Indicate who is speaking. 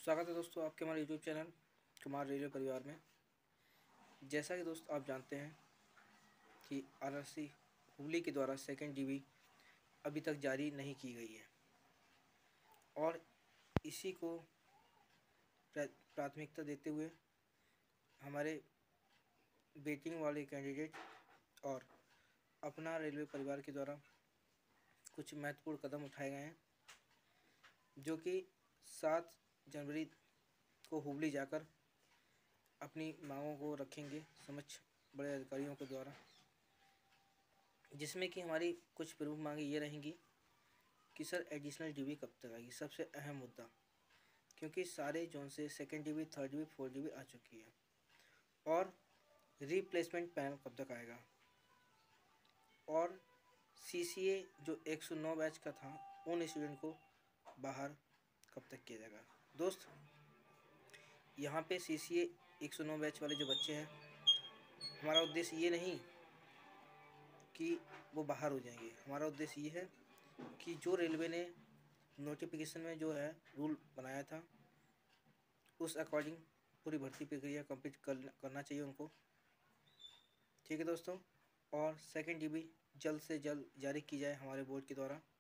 Speaker 1: स्वागत है दोस्तों आपके हमारे यूट्यूब चैनल कुमार रेलवे परिवार में। जैसा कि दोस्त आप जानते हैं कि आरआरसी हुबली के द्वारा सेकेंड डीबी अभी तक जारी नहीं की गई है और इसी को प्राथमिकता देते हुए हमारे वेटिंग वाले कैंडिडेट और अपना रेलवे परिवार के द्वारा कुछ महत्वपूर्ण कदम उठाए गए हैं, जो कि 7 जनवरी को हुबली जाकर अपनी मांगों को रखेंगे समक्ष बड़े अधिकारियों के द्वारा, जिसमें कि हमारी कुछ प्रमुख मांगे ये रहेंगी कि सर एडिशनल डीबी कब तक आएगी। सबसे अहम मुद्दा, क्योंकि सारे जोन से second DB, third DB, fourth DB आ चुकी है और रिप्लेसमेंट पैनल कब तक आएगा और सीसीए जो 109 बैच का था उन स्टूडेंट को बाहर कब तक किया जाएगा। दोस्त, यहाँ पे सीसीए 109 बैच वाले जो बच्चे हैं, हमारा उद्देश्य ये नहीं कि वो बाहर हो जाएंगे। हमारा उद्देश्य ये है कि जो रेलवे ने नोटिफिकेशन में जो है रूल बनाया था उस अकॉर्डिंग पूरी भर्ती प्रक्रिया कंप्लीट करना चाहिए उनको। ठीक है दोस्तों, और सेकेंड डीबी जल्द से जल्द जारी की जाए हमारे बोर्ड के द्वारा।